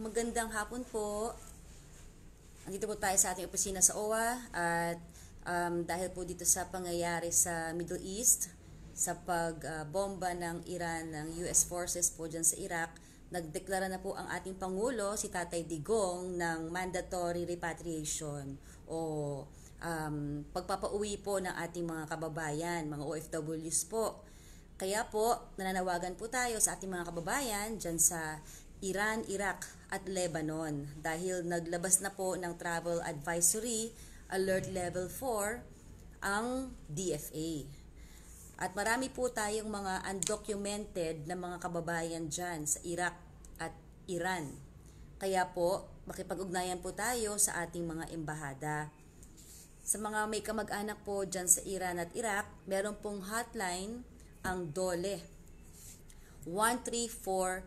Magandang hapon po. Andito po tayo sa ating opisina sa OWA at dahil po dito sa pangyayari sa Middle East, sa pagbomba ng Iran ng US forces po dyan sa Iraq, nagdeklara na po ang ating Pangulo, si Tatay Digong, ng mandatory repatriation o pagpapauwi po ng ating mga kababayan, mga OFWs po. Kaya po, nananawagan po tayo sa ating mga kababayan dyan sa Iran, Iraq at Lebanon dahil naglabas na po ng Travel Advisory Alert Level 4 ang DFA. At marami po tayong mga undocumented na mga kababayan dyan sa Iraq at Iran. Kaya po, makipag-ugnayan po tayo sa ating mga embahada. Sa mga may kamag-anak po dyan sa Iran at Iraq, meron pong hotline ang DOLE. 1349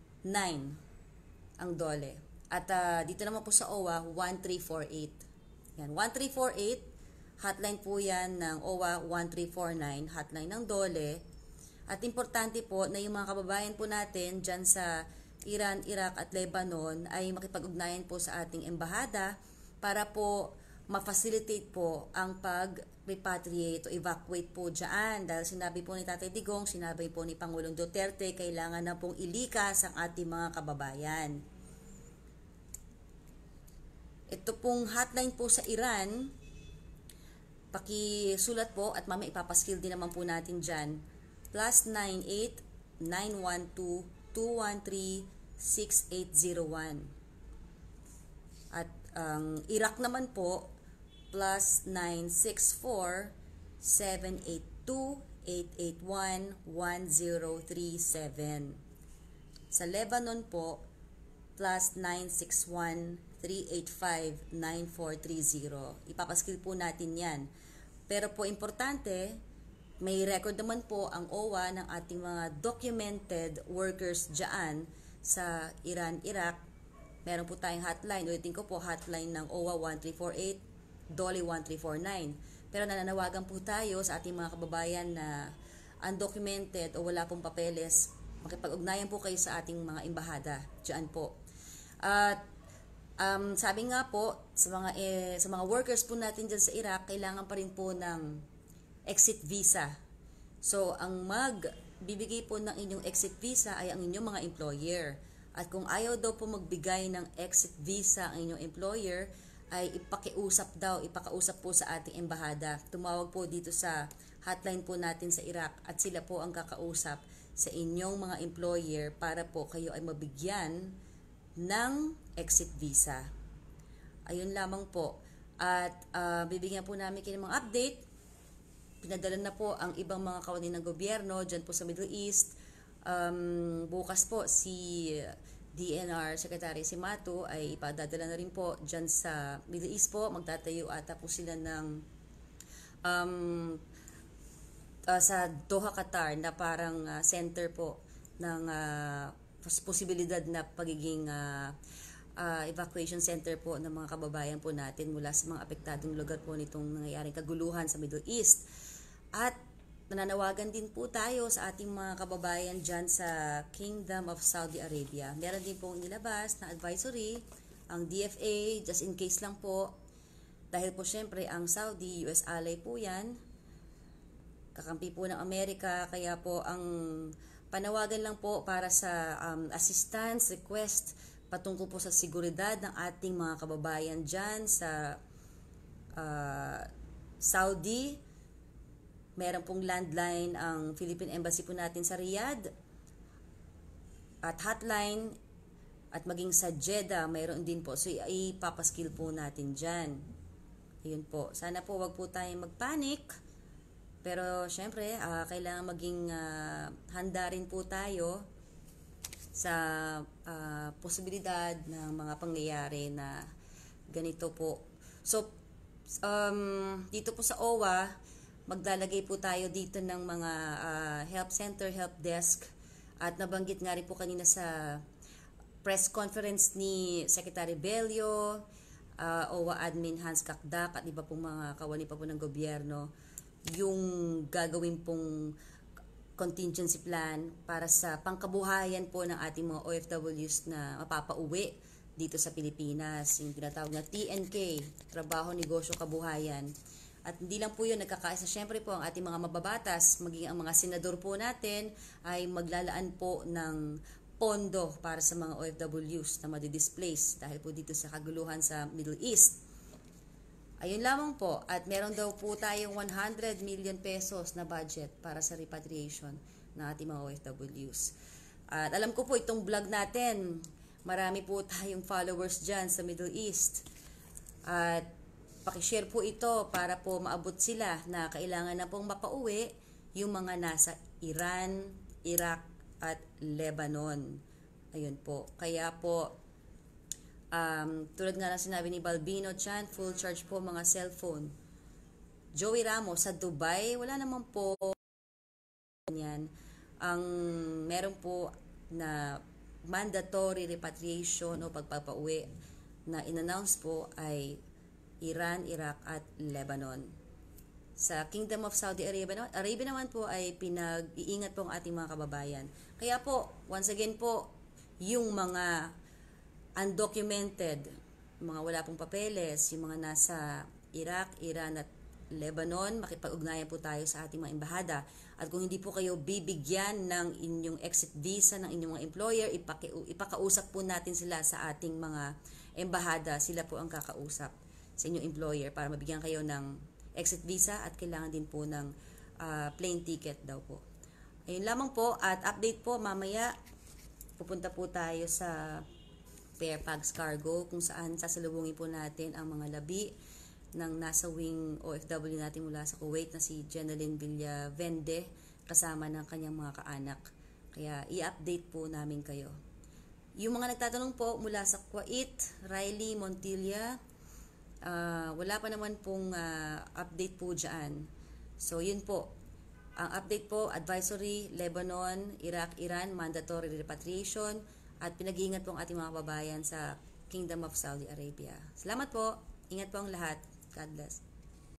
ang DOLE. At dito naman po sa OWA, 1348. Yan, 1348, hotline po yan ng OWA 1349, hotline ng DOLE. At importante po na yung mga kababayan po natin dyan sa Iran, Iraq at Lebanon ay makipag-ugnayan po sa ating embahada para po ma-facilitate po ang pag-repatriate o evacuate po dyan. Dahil sinabi po ni Tatay Digong, sinabi po ni Pangulong Duterte, kailangan na pong ilikas ang ating mga kababayan. Ito pong hotline po sa Iran, pakisulat po at mamaya ipapaskill din naman po natin dyan. +98 912 213 6801. At ang Iraq naman po, +964 782 881 1037. Sa Lebanon po, +961 385 9430. Ipapaskill po natin yan. Pero po importante, may record naman po ang OWA ng ating mga documented workers dyan sa Iran, Iraq. Meron po tayong hotline. Ulitin ko po, hotline ng OWA 1348, DOLE 1349. Pero nananawagan po tayo sa ating mga kababayan na undocumented o wala pong papeles. Makipag-ugnayan po kayo sa ating mga embahada. Diyan po. At sabi nga po, sa mga workers po natin dyan sa Iraq, kailangan pa rin po ng exit visa. So, ang magbibigay po ng inyong exit visa ay ang inyong mga employer. At kung ayaw daw po magbigay ng exit visa ang inyong employer, ay ipakausap po sa ating embahada. Tumawag po dito sa hotline po natin sa Iraq at sila po ang kakausap sa inyong mga employer para po kayo ay mabigyan ng exit visa. Ayun lamang po. At bibigyan po namin kayo ng mga update. Pinadala na po ang ibang mga kawani ng gobyerno dyan po sa Middle East. Bukas po si DNR Secretary Simato ay ipadadala na rin po dyan sa Middle East po. Magtatayo ata po sila ng sa Doha, Qatar na parang center po ng posibilidad na pagiging evacuation center po ng mga kababayan po natin mula sa mga apektadong lugar po nitong nangyayaring kaguluhan sa Middle East. At nananawagan din po tayo sa ating mga kababayan dyan sa Kingdom of Saudi Arabia. Meron din pong inilabas na advisory, ang DFA, just in case lang po. Dahil po syempre ang Saudi, US ally po yan. Kakampi po ng Amerika, kaya po ang panawagan lang po para sa assistance request patungkol po sa seguridad ng ating mga kababayan dyan sa Saudi. Meron pong landline ang Philippine Embassy po natin sa Riyadh at hotline at maging sa Jeddah mayroon din po. So ipapaskill po natin dyan. Ayun po. Sana po wag po tayong magpanik. Pero syempre kailangan maging handa rin po tayo sa posibilidad ng mga pangyayari na ganito po. So dito po sa OWA, maglalagay po tayo dito ng mga help center, help desk. At nabanggit nga rin po kanina sa press conference ni Secretary Bello, OWA Admin Hans Kakdak at iba pong mga kawani pa po ng gobyerno, yung gagawin pong contingency plan para sa pangkabuhayan po ng ating mga OFWs na mapapauwi dito sa Pilipinas, yung tinatawag na TNK, Trabaho, Negosyo, Kabuhayan. At hindi lang po yun, nagkakaisa syempre po ang ating mga mababatas, maging ang mga senador po natin ay maglalaan po ng pondo para sa mga OFWs na madi-displace dahil po dito sa kaguluhan sa Middle East. Ayun lamang po, at meron daw po tayong 100 million pesos na budget para sa repatriation ng ating mga OFWs. At alam ko po itong vlog natin, marami po tayong followers dyan sa Middle East. At pakishare po ito para po maabot sila na kailangan na pong mapauwi yung mga nasa Iran, Iraq at Lebanon. Ayun po, kaya po tulad nga lang sinabi ni Balbino Chan, full charge po mga cellphone. Joey Ramos, sa Dubai, wala naman po yan. Ang meron po na mandatory repatriation o pagpapauwi na in-announce po ay Iran, Iraq at Lebanon. Sa Kingdom of Saudi Arabia naman po ay pinag-iingat po ang ating mga kababayan. Kaya po, once again po, yung mga undocumented, mga wala pong papeles, yung mga nasa Iraq, Iran at Lebanon, makipag-ugnayan po tayo sa ating mga embahada. At kung hindi po kayo bibigyan ng inyong exit visa ng inyong mga employer, ipakausap po natin sila sa ating mga embahada. Sila po ang kakausap sa inyong employer para mabigyan kayo ng exit visa at kailangan din po ng plane ticket daw po. Ayun lamang po, at update po mamaya, pupunta po tayo sa Fairfax Cargo kung saan sasalubungin po natin ang mga labi ng nasa wing OFW natin mula sa Kuwait na si Jeneline Villavende kasama ng kanyang mga kaanak. Kaya i-update po namin kayo. Yung mga nagtatanong po mula sa Kuwait, Riley Montilla, wala pa naman pong update po dyan. So yun po, ang update po, advisory, Lebanon, Iraq, Iran, mandatory repatriation, at pinag-iingat po ang ating mga kababayan sa Kingdom of Saudi Arabia. Salamat po. Ingat po ang lahat. God bless.